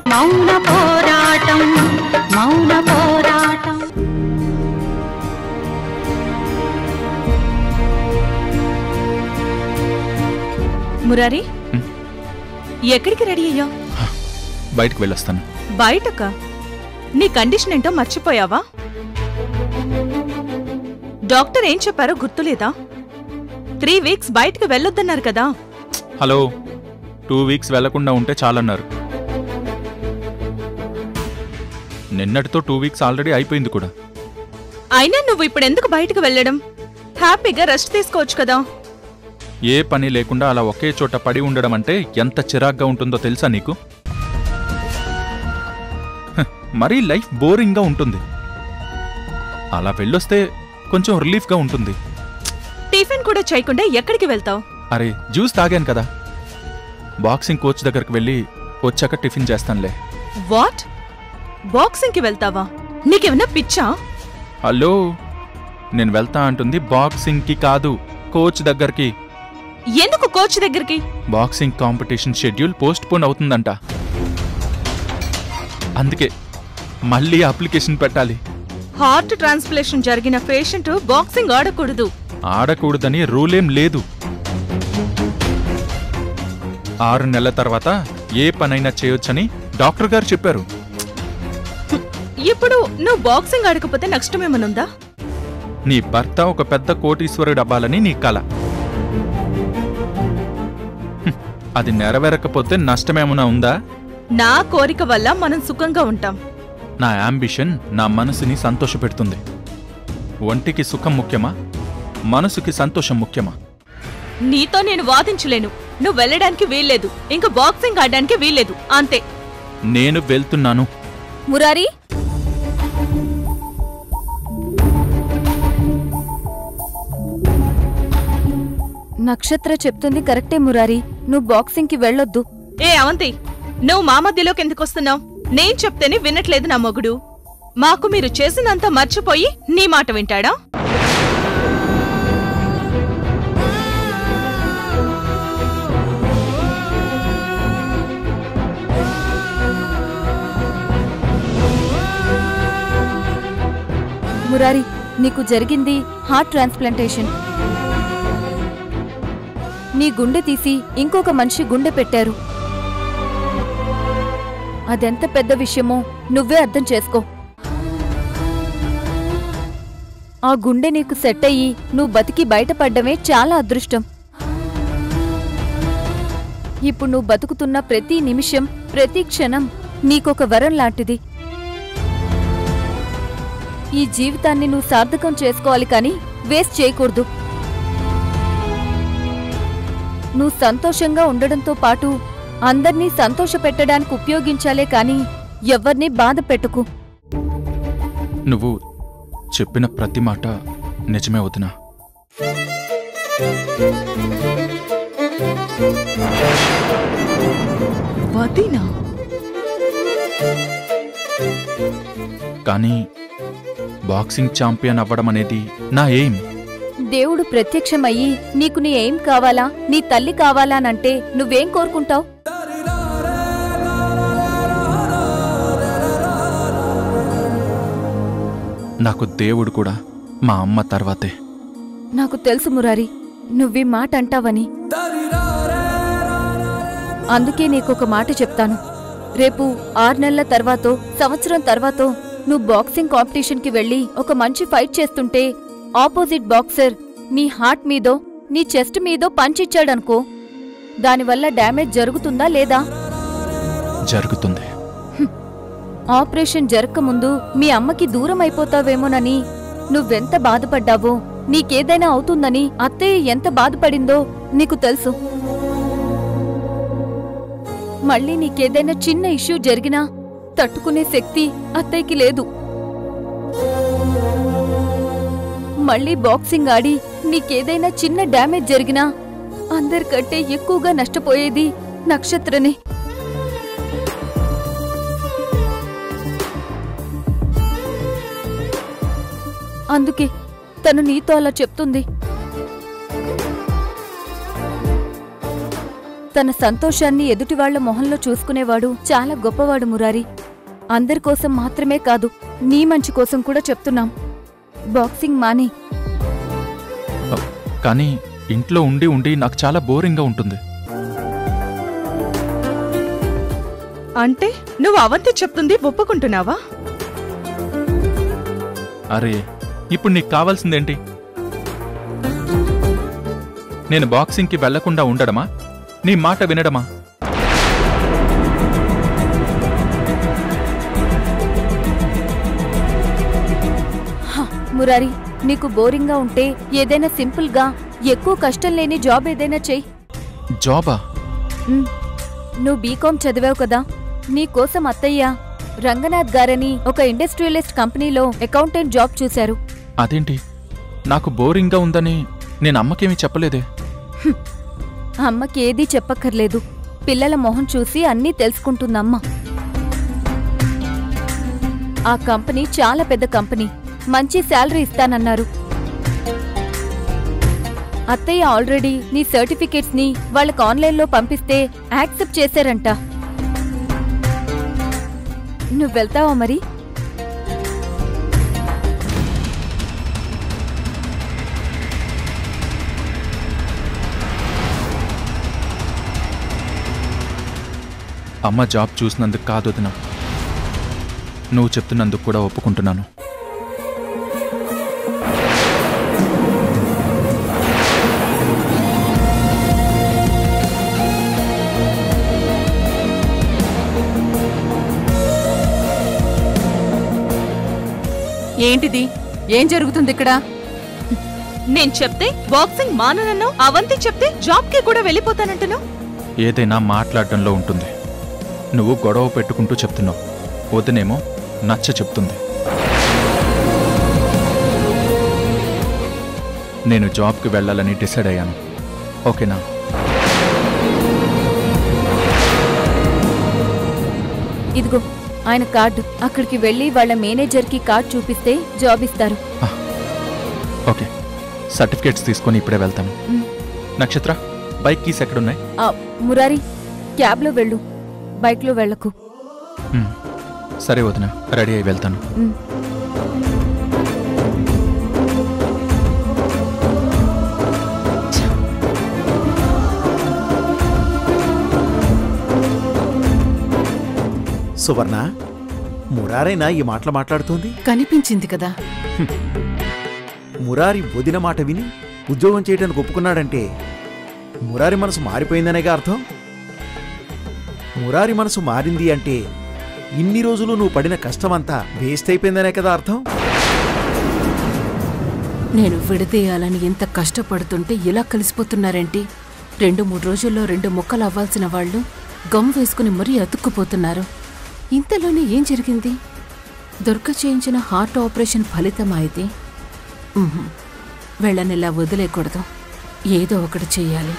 మౌన పోరాటం మౌన పోరాటం. మురారి, ఎక్కడికి రెడీ అయ్యా? బయటకు వెళ్ళొస్తాను. బయటకా? నీ కండిషన్ ఏంటో మర్చిపోయావా? డాక్టర్ ఏం చెప్పారో గుర్తులేదా? 3 వీక్స్ బయటకు వెళ్ళొద్దన్నారు కదా. హలో, 2 వీక్స్ వెళ్లకుండా ఉంటే చాలన్నారు. నిన్నటితో 2 వీక్స్ ఆల్రెడీ అయిపోయింది కూడా. అయినా నువ్వు ఇప్పుడెందుకు బయటకు వెళ్ళడం? హ్యాపీగా రెస్ట్ తీసుకోవచ్చు కదా. ఏ పని లేకుండా అలా ఒకే చోట పడి ఉండడం అంటే ఎంత చిరాగ్గా ఉంటుందో తెలుసా నీకు? మరీ లైఫ్ బోరింగ్గా ఉంటుంది. అలా వెళ్ళొస్తే కొంచెం రిలీఫ్గా ఉంటుంది. టిఫిన్ కూడా చేయకుండా ఎక్కడికి వెళ్తావు? అరే, జ్యూస్ తాగాను కదా. బాక్సింగ్ కోచ్ దగ్గరికి వెళ్ళి వచ్చాక టిఫిన్ చేస్తానులే. వాట్? బాక్సింగ్ కి వెళ్తావా? నీకేమన్నా పిచ్చా? హలో, నేను వెళ్తా అంటుంది బాక్సింగ్ కి కాదు, కోచ్ దగ్గరికి. ఎందుకు కోచ్ దగ్గరికి? Boxing competition schedule postpone అవుతుందంట. అందుకే మళ్ళీ అప్లికేషన్ పెట్టాలి. హార్ట్ ట్రాన్స్ప్లాంటేషన్ జరిగిన పేషెంట్ బాక్సింగ్ ఆడకూడదు. ఆడకూడదని రూలేం లేదు. 6 నెలల తర్వాత ఏ పనైనా చేయొచ్చని డాక్టర్ గారు చెప్పారు. ఇప్పుడు నువ్వు బాక్సింగ్ ఆడకపోతే నష్టమేమనుందా? నీ భర్త ఒక పెద్ద కోటీశ్వరుడు అవ్వాలని నీ కల. అది నెరవేరకపోతే నష్టమేమన్నా ఉందా? నా కోరిక వల్ల మనం సుఖంగా ఉంటాం. నా యాంబిషన్ నా మనసుని సంతోషపెడుతుంది. ఒంటికి సుఖం ముఖ్యమా, మనసుకి సంతోషం ముఖ్యమా? నీతో నేను వాదించలేను. నువ్వు వెళ్ళడానికి వీల్లేదు, ఇంకా బాక్సింగ్ ఆడడానికి వీల్లేదు, అంతే. నేను వెళ్తున్నాను. మురారి, నక్షత్ర చెప్తుంది కరెక్టే మురారి, నువ్వు బాక్సింగ్ కి వెళ్ళొద్దు. ఏ అవంతి, నువ్వు మా మధ్యలోకి ఎందుకొస్తున్నావు? నేను చెప్తేనే వినట్లేదు నా మొగుడు. మాకు మీరు చేసినంత మర్చిపోయి నీ మాట వింటాడా? మురారి, నీకు జరిగింది హార్ట్ ట్రాన్స్ప్లాంటేషన్. నీ గుండె తీసి ఇంకొక మనిషి గుండె పెట్టారు. అదెంత పెద్ద విషయమో నువ్వే అర్థం చేసుకో. ఆ గుండె నీకు సెట్ అయ్యి నువ్వు బతికి బయటపడ్డమే చాలా అదృష్టం. ఇప్పుడు నువ్వు బతుకుతున్న ప్రతి నిమిషం, ప్రతి క్షణం నీకొక వరం లాంటిది. ఈ జీవితాన్ని నువ్వు సార్థకం చేసుకోవాలి కానీ వేస్ట్ చేయకూడదు. నువ్వు సంతోషంగా ఉండడంతో పాటు అందర్నీ సంతోషపెట్టడానికి ఉపయోగించాలే కాని ఎవ్వర్నీ బాధ పెట్టుకు. నువ్వు చెప్పిన ప్రతి మాట నిజమే వదినా. వదినా? కానీ బాక్సింగ్ ఛాంపియన్ అవ్వడం అనేది నా ఎయిమ్. దేవుడు ప్రత్యక్షమయ్యి నీకు నీ ఏం కావాలా, నీ తల్లి కావాలానంటే నువ్వేం కోరుకుంటావు? నాకు దేవుడు కూడా మా అమ్మ తర్వాతే. నాకు తెలుసు మురారి, నువ్వీ మాట అంటావని. అందుకే నీకొక మాట చెప్తాను. రేపు 6 నెలల తర్వాతో సంవత్సరం తర్వాతో నువ్వు బాక్సింగ్ కాంపిటీషన్కి వెళ్ళి ఒక మంచి ఫైట్ చేస్తుంటే ఆపోజిట్ బాక్సర్ నీ హార్ట్ మీదో నీ చెస్ట్ మీదో పంచిచ్చాడనుకో, దానివల్ల డ్యామేజ్ జరుగుతుందా లేదా? జరుగుతుంది. ఆపరేషన్ జరగకముందు మీ అమ్మకి దూరం అయిపోతావేమోనని నువ్వెంత బాధపడ్డావో, నీకేదైనా అవుతుందని అత్తయ్య ఎంత బాధపడిందో నీకు తెలుసు. మళ్ళీ నీకేదైనా చిన్న ఇష్యూ జరిగినా తట్టుకునే శక్తి అత్తయ్యకి లేదు. మళ్ళీ బాక్సింగ్ ఆడి నీకేదైనా చిన్న డ్యామేజ్ జరిగినా అందరికంటే ఎక్కువగా నష్టపోయేది నక్షత్రనే. అందుకే తను నీతో అలా చెప్తుంది. తన సంతోషాన్ని ఎదుటివాళ్ల మొహంలో చూసుకునేవాడు చాలా గొప్పవాడు మురారి. అందరికోసం మాత్రమే కాదు, నీ మంచి కోసం కూడా చెప్తున్నాం. బాక్సింగ్ మాని. కానీ ఇంట్లో ఉండి ఉండి నాకు చాలా బోరింగ్గా ఉంటుంది. అంటే నువ్వు అవంతి చెప్తుంది ఒప్పుకుంటున్నావా? అరే, ఇప్పుడు నీకు కావాల్సిందేంటి? నేను బాక్సింగ్కి వెళ్లకుండా ఉండడమా, నీ మాట వినడమా? మురారి, నీకు బోరింగ్గా ఉంటే ఏదైనా సింపుల్గా ఎక్కువ కష్టం లేని జాబ్ ఏదైనా చెయ్యి. జాబా? నువ్వు బీకాం చదివావు కదా, నీకోసం అత్తయ్య రంగనాథ్ గారని ఒక ఇండస్ట్రియలిస్ట్ కంపెనీలో అకౌంటెంట్ జాబ్ చూశారు. అదేంటి, నాకు బోరింగ్గా ఉందని నేను అమ్మకేమీ చెప్పలేదే. అమ్మకి ఏదీ చెప్పక్కర్లేదు, పిల్లల మొహం చూసి అన్నీ తెలుసుకుంటుందమ్మ. ఆ కంపెనీ చాలా పెద్ద కంపెనీ, మంచి శాలరీ ఇస్తానన్నారు. అత్తయ్య ఆల్రెడీ నీ సర్టిఫికేట్స్ ని వాళ్ళకి ఆన్లైన్లో పంపిస్తే యాక్సెప్ట్ చేశారంట. నువ్వు వెళ్తావా మరి? అమ్మ జాబ్ చూసినందుకు కాదు వదినా, నువ్వు చెప్తున్నందుకు కూడా ఒప్పుకుంటున్నాను. ఏంటిది? ఏం జరుగుతుంది ఇక్కడ? నేను చెప్తే బాక్సింగ్ మాననన్నావు, అవంతి చెప్తే జాబ్కి కూడా వెళ్ళిపోతానంటున్నావు. ఏదైనా మాట్లాడడంలో ఉంటుంది. నువ్వు గొడవ పెట్టుకుంటూ చెప్తున్నావు, వదినేమో నచ్చ చెప్తుంది. నేను జాబ్కి వెళ్ళాలని డిసైడ్ అయ్యాను, ఓకేనా? ఇదిగో ఆయన కార్డు, అక్కడికి వెళ్లి వాళ్ళ మేనేజర్కి కార్డు చూపిస్తే జాబ్ ఇస్తారు. ఓకే, సర్టిఫికేట్స్ తీసుకొని ఇప్పుడే వెళ్తాను. నక్షత్ర, బైక్ కీస్ ఎక్కడున్నాయి? మురారి, క్యాబ్లో వెళ్ళు, బైక్లో వెళ్ళకు. సరే వదిన, రెడీ అయి వెళ్తాను. సువర్ణ, మురారైనా ఈ మాటలు మాట్లాడుతోంది? కనిపించింది కదా. మురారి వదిన మాట విని ఉద్యోగం చేయడానికి ఒప్పుకున్నాడంటే మురారి మనసు మారిపోయిందనేగా అర్థం. మురారి మనసు మారింది అంటే ఇన్ని రోజులు నువ్వు పడిన కష్టమంతా వేస్ట్ అయిపోయిందనే కదా అర్థం. నేను విడదీయాలని ఎంత కష్టపడుతుంటే ఇలా కలిసిపోతున్నారేంటి? 2-3 రోజుల్లో 2 ముక్కలు అవ్వాల్సిన వాళ్ళు గమ్ వేసుకుని మరీ అతుక్కుపోతున్నారు. ఇంతలోనే ఏం జరిగింది? దుర్గ చేయించిన హార్ట్ ఆపరేషన్ ఫలితమా ఇది? వెళ్ళనిలా వదిలేయకూడదు, ఏదో ఒకటి చెయ్యాలి.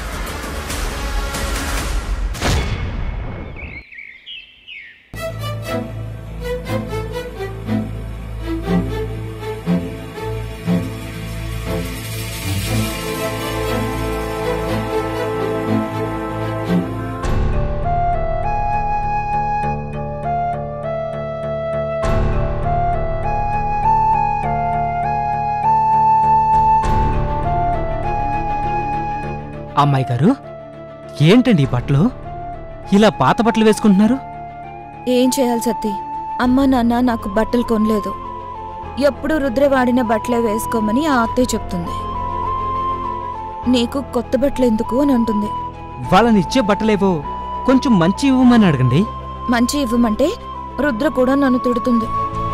అమ్మాయి గారు, ఏంటండి ఈ బట్టలు? ఇలా పాత బట్టలు వేసుకుంటున్నారు? ఏం చేయాలి సత్తి, అమ్మా నాన్న నాకు బట్టలు కొనలేదు. ఎప్పుడు రుద్ర వాడిన బట్టలే వేసుకోమని ఆ అత్తయ్య చెప్తుంది. నీకు కొత్త బట్టలు ఎందుకు అని అంటుంది. వాళ్ళని ఇచ్చే బట్టలేవో కొంచెం మంచి ఇవ్వమని అడగండి. మంచి ఇవ్వమంటే రుద్ర కూడా నన్ను తిడుతుంది.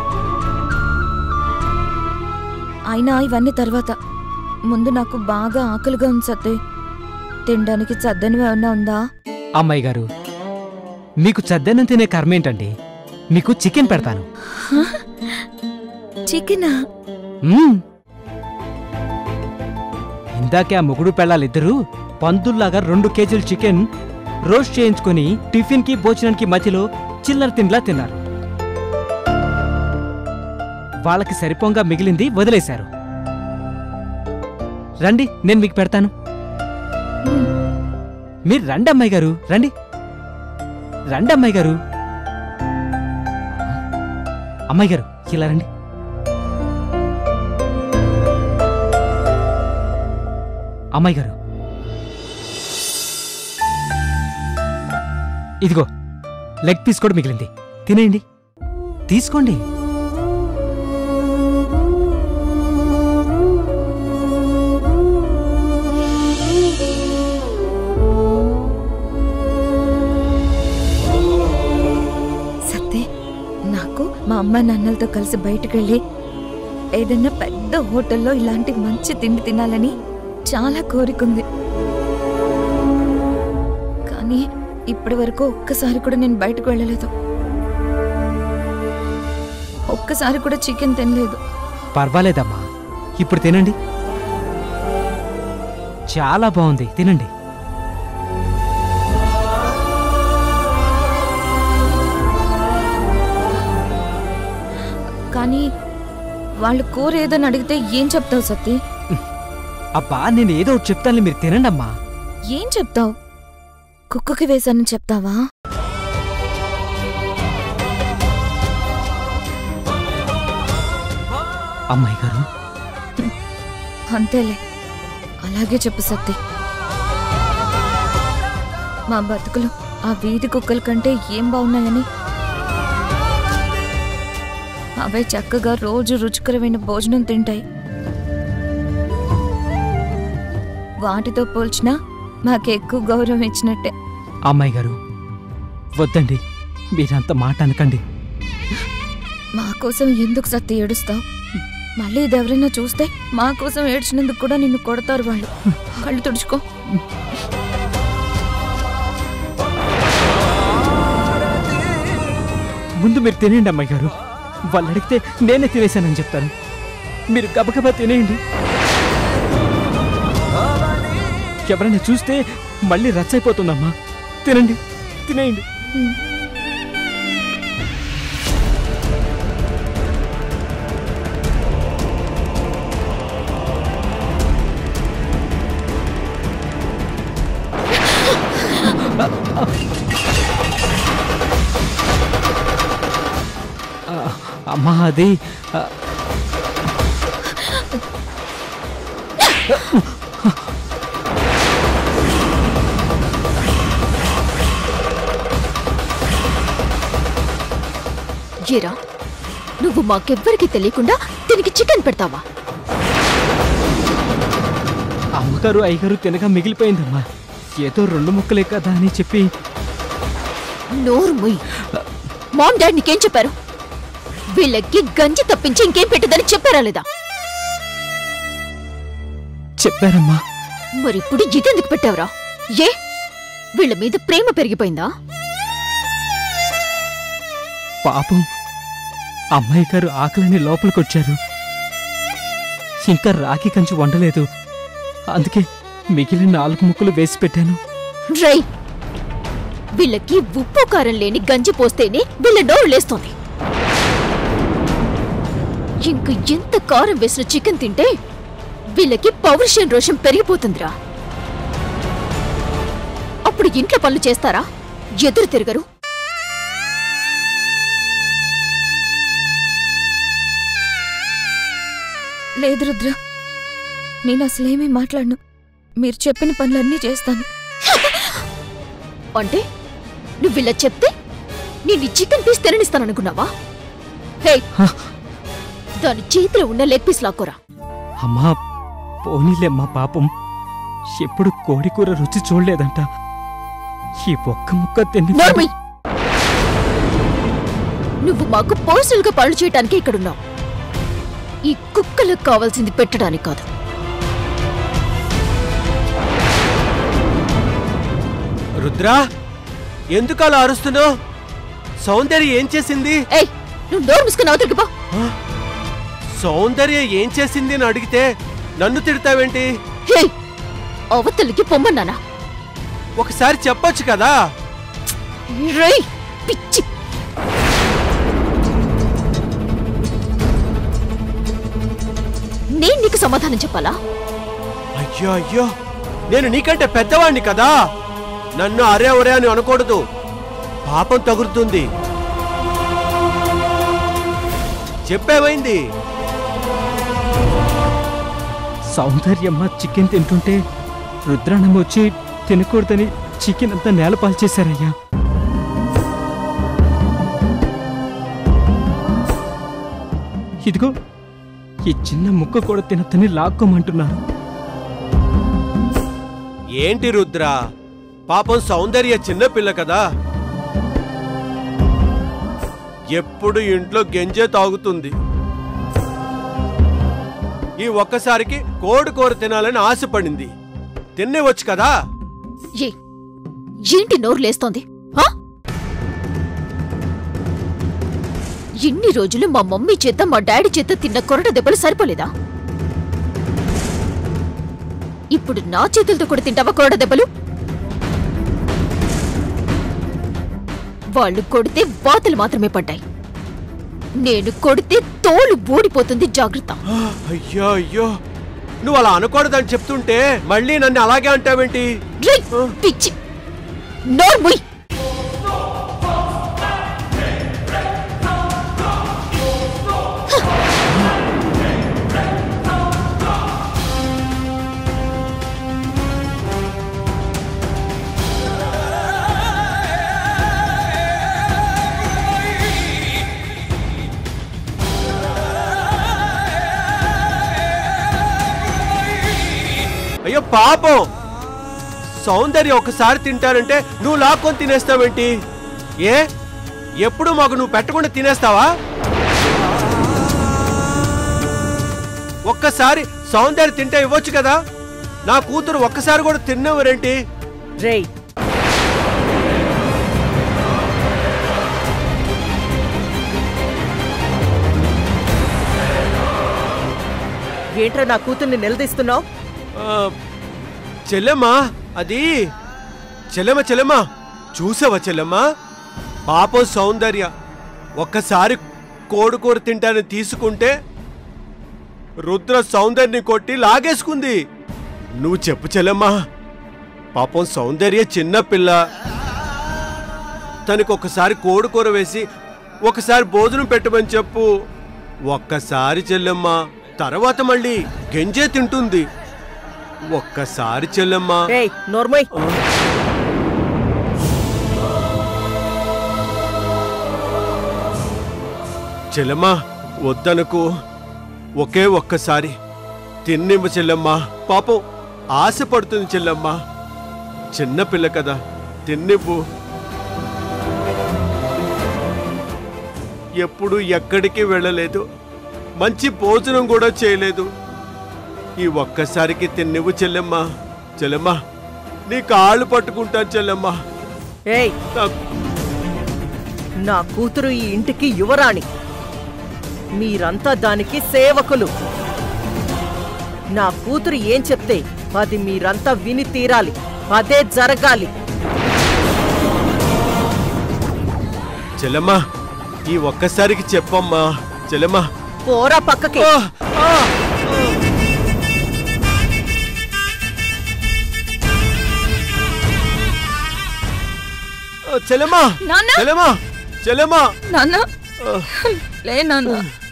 అయినా ఇవన్నీ తర్వాత, ముందు నాకు బాగా ఆకలిగా ఉంది సత్తి. తినడానికి చద్దనివి ఏమన్నా ఉందా? అమ్మాయి గారు, మీకు చద్దన్నం తినే కర్మేంటండి? మీకు చికెన్ పెడతాను. చికెనా? ఇందాకే ఆ మొగుడు పెళ్ళాలిద్దరూ పందుల్లాగా 2 కేజీలు చికెన్ రోస్ట్ చేయించుకుని టిఫిన్కి భోజనానికి మధ్యలో చిల్లర తిండ్లా తిన్నారు. వాళ్ళకి సరిపోంగా మిగిలింది వదిలేశారు. రండి, నేను మీకు పెడతాను. మీరు రండి అమ్మాయి గారు, రండి రండి అమ్మాయి గారు. అమ్మాయి గారు ఇలా రండి. అమ్మాయి గారు ఇదిగో లెగ్ పీస్ కూడా మిగిలింది, తినేయండి, తీసుకోండి. సత్తే, నాకు మా అమ్మ నాన్నలతో కలిసి బయటకు వెళ్ళి ఏదన్నా పెద్ద హోటల్లో ఇలాంటి మంచి తిండి తినాలని చాలా కోరికుంది. కానీ ఇప్పటి వరకు ఒక్కసారి కూడా నేను బయటకు వెళ్ళలేదు. ఒక్కసారి కూడా చికెన్ తినలేదు. పర్వాలేదమ్మా, ఇప్పుడు తినండి, చాలా బాగుంది, తినండి. కానీ వాళ్ళు కూర ఏదని అడిగితే ఏం చెప్తావు సత్తి? అబ్బా నేను ఏదో ఒకటి చెప్తాను, మీరు తినండి అమ్మా. ఏం చెప్తావు? కుక్కకి వేశానని చెప్తావా? అమ్మాయి గారు అంతేలే, అలాగే చెప్పు సత్తి. మా బతుకులు ఆ వీధి కుక్కల కంటే ఏం బాగున్నాయని. అవే చక్కగా రోజు రుచికరమైన భోజనం తింటాయి. వాటితో పోల్చినా మాకు ఎక్కువ గౌరవం ఇచ్చినట్టే. అమ్మాయి గారు వద్దండి, మీరంత మాట అనకండి. మా కోసం ఎందుకు సత్తి ఏడుస్తావు? మళ్ళీ ఇది ఎవరైనా చూస్తే మా కోసం ఏడ్చినందుకు కూడా నిన్ను కొడతారు వాళ్ళు. కళ్ళు తుడుచుకో. ముందు మీరు తినేయండి అమ్మాయి గారు, వాళ్ళు అడిగితే నేనే తినేశానని చెప్తాను. మీరు గబగబా తినేయండి. ఎవరైనా చూస్తే మళ్ళీ రచ్చైపోతుందమ్మా. తినండి, తినేయండి. అమ్మా అది ఏరా, నువ్వు మాకెవ్వరికి తెలియకుండా దీనికి చికెన్ పెడతావా? అమ్మగారు అయ్యగారు తినగా మిగిలిపోయిందమ్మా. ఏదో 2 ముక్కలే కదా అని చెప్పి. నోరు ముయ్. మామ్ డాడ్ నీకేం చెప్పారు? వీళ్ళకి గంజి తప్పించి ఇంకేం పెట్టదని చెప్పారా లేదా? చెప్పారమ్మా. మరిప్పుడు ఇదెందుకు పెట్టావురా? ఏ వీళ్ళ మీద ప్రేమ పెరిగిపోయిందా? పాపం అమ్మాయి గారు ఆకలిని లోపలికొచ్చారు. ఇంకా రాగి కంచి వండలేదు, అందుకే మిగిలిన 4 ముక్కలు వేసి పెట్టాను. రై, వీళ్ళకి ఉప్పు కారం లేని గంజి పోస్తేనే వీళ్ళ నోరు లేస్తోంది. ఇంక ఎంత కారం వేసిన చికెన్ తింటే వీళ్ళకి పౌరుషం రోషం పెరిగిపోతుందిరా. అప్పుడు ఇంట్లో పనులు చేస్తారా? ఎదురు తిరగరు. లేదు రుద్ర, నేను అసలేమీ మాట్లాడను. మీరు చెప్పిన పనులన్నీ చేస్తాను. అంటే నువ్విలా చెప్తే నేను చికెన్ పీస్ తిననిస్తాననుకున్నావా? హే, దాని చేతిలో ఉన్న లెగ్ పీస్ లాక్కోరా. అమ్మా పోనీలేమ్మా, పాపం ఎప్పుడు కోడి కూర రుచి చూడలేదంట. ఈ ఒక్క ముక్క తిని నోర్మై! నువ్వు మాకు పర్సనల్ గా పనులు చేయటానికి ఇక్కడున్నావు. ఈ కుక్కలకు కావాల్సింది పెట్టడానికి కాదు. రుద్రా, ఎందుకు అలా అరుస్తున్నావు? సౌందర్య ఏం చేసింది? ఏయ్, నువ్వు నోరు మూసుకుని అవతలికి పో. సౌందర్య ఏం చేసింది అని అడిగితే నన్ను తిడతావేంటి? హే, అవతలికి పొమ్మన్నానా? ఒకసారి చెప్పొచ్చు కదా. రేయ్ పిచ్చి! నేను నీకు సమాధానం చెప్పాలా? అయ్యో అయ్యో, నేను నీకంటే పెద్దవాణ్ణి కదా. నన్ను అరే ఒరే అని అనకూడదు, పాపం తగులుతుంది. చెప్పేమైంది? సౌందర్యమ్మ చికెన్ తింటుంటే రుద్రాణం వచ్చి తినకూడదని చికెన్ అంతా నేలపాలు చేశారయ్యా. ఇదిగో ఈ చిన్న ముక్క కూడా తినతని లాక్కోమంటున్నారు. ఏంటి రుద్ర, పాపం సౌందర్య చిన్నపిల్ల కదా, ఎప్పుడు ఇంట్లో గెంజే తాగుతుంది. ఈ ఒక్కసారికి కోడి కూర తినాలని ఆశపడింది, తినేవచ్చు కదా. ఏంటి నోరు లేస్తోంది? ఇన్ని రోజులు మా మమ్మీ చేత మా డాడీ చేత తిన్న కొరట దెబ్బలు సరిపోలేదా? ఇప్పుడు నా చేతులతో కూడా తింటావా కొరట దెబ్బలు? వాళ్ళు కొడితే వాతలు మాత్రమే పడ్డాయి, నేను కొడితే తోలు బూడిపోతుంది, జాగ్రత్త. అయ్యో అయ్యో, నువ్వు అలా అనకూడదని చెప్తుంటే మళ్ళీ నన్ను అలాగే అంటావేంటి? పిచ్చి నోర్ముయ్. అయ్యో పాపం, సౌందర్య ఒకసారి తింటానంటే నువ్వు లాక్కొని తినేస్తావేంటి? ఎప్పుడు మాకు నువ్వు పెట్టకుండా తినేస్తావా? ఒక్కసారి సౌందర్య తింటే ఇవ్వచ్చు కదా, నా కూతురు ఒక్కసారి కూడా తిన్నవరేంటి? రేయ్, ఏంట్రా నా కూతుర్ని నిలదీస్తున్నావు? చెల్లెమ్మా, అది చెల్లెమ్మ చూసావా చెల్లెమ్మా, పాపం సౌందర్య ఒక్కసారి కోడికూర తింటానని తీసుకుంటే రుద్ర సౌందర్యని కొట్టి లాగేసుకుంది. నువ్వు చెప్పు చెల్లెమ్మా, పాపం సౌందర్య చిన్నపిల్ల, తనకు ఒకసారి కోడికూర వేసి ఒకసారి భోజనం పెట్టమని చెప్పు. ఒక్కసారి చెల్లెమ్మా, తర్వాత మళ్ళీ గెంజే తింటుంది. ఒక్కసారి చెల్లెమ్మా. నోర్మయ్, చెల్లెమ్మా వద్దనుకు, ఒకే ఒక్కసారి తిన్నిమ్మ చెల్లెమ్మా, పాపం ఆశపడుతుంది చెల్లెమ్మా, చిన్నపిల్ల కదా, తిన్నివ్వు. ఎప్పుడు ఎక్కడికి వెళ్ళలేదు, మంచి భోజనం కూడా చేయలేదు, ఈ ఒక్కసారికి తిన్నివ్వు చెల్లెమ్మా. చెల్లెమ్మా నీ కాళ్ళు పట్టుకుంటాను చెల్లెమ్మా. నా కూతురు ఈ ఇంటికి యువరాణి, మీరంతా దానికి సేవకులు. నా కూతురు ఏం చెప్తే అది మీరంతా విని తీరాలి, అదే జరగాలి. చెల్లెమ్మా ఈ ఒక్కసారికి చెప్పమ్మా. చెల్లెమ్మా పోరా పక్కకి. చెల్లెమ్మా, చెల్లెమ్మా, చెల్లెమ్మా, నాన్న లే నాన్న.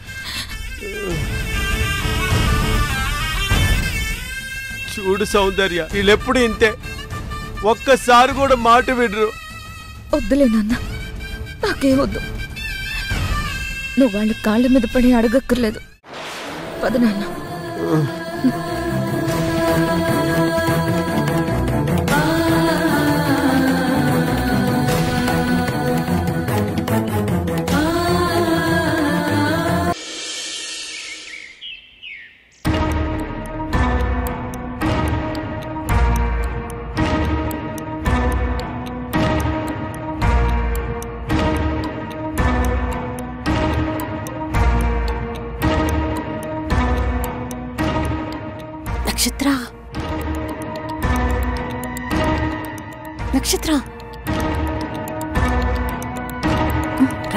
చూడు సౌందర్య, వీళ్ళెప్పుడు ఇంతే, ఒక్కసారి కూడా మాట వినరు. వద్దులే నాన్న, నాకేమొద్దు. నువ్వు వాళ్ళ కాళ్ళ మీద పడి అడగక్కర్లేదు. పద నాన్న. నక్షత్ర, నక్షత్ర రా.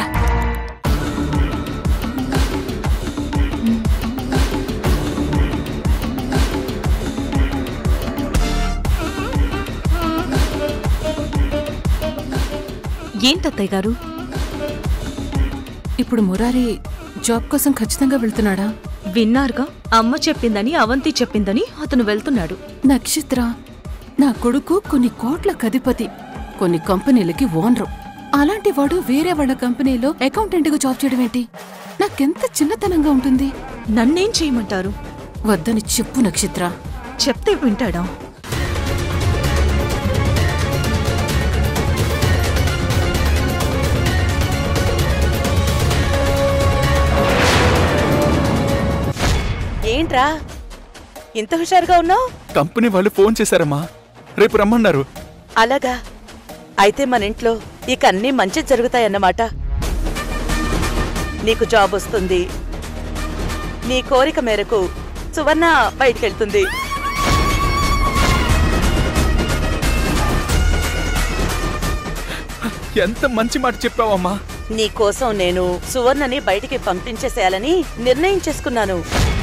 ఏంటత్తయ్య గారు? ఇప్పుడు మురారి జాబ్ కోసం ఖచ్చితంగా వెళ్తున్నాడా? విన్నారుగా, అమ్మ చెప్పిందని అవంతి చెప్పిందని అతను వెళ్తున్నాడు. నక్షత్ర, నా కొడుకు కొన్ని కోట్ల అధిపతి, కొన్ని కంపెనీలకి ఓనరు. అలాంటి వాడు వేరే వాళ్ళ కంపెనీలో అకౌంటెంట్గా జాబ్ చేయడం ఏంటి? నాకెంత చిన్నతనంగా ఉంటుంది. నన్నేం చేయమంటారు? వద్దని చెప్పు నక్షత్ర. చెప్తే వింటాడా? ఏంట్రా ఇంత హుషారుగా ఉన్నావు? కంపెనీ వాళ్ళు ఫోన్ చేశారమ్మా, రేపు రమ్మన్నారు. అలాగా? అయితే మన ఇంట్లో ఇక అన్నీ మంచి జరుగుతాయన్నమాట. నీకు జాబ్ వస్తుంది, నీ కోరిక మేరకు సువర్ణ బయటికెళ్తుంది. ఎంత మంచి మాట చెప్పావమ్మా. నీకోసం నేను సువర్ణని బయటికి పంపించేసేయాలని నిర్ణయం చేసుకున్నాను.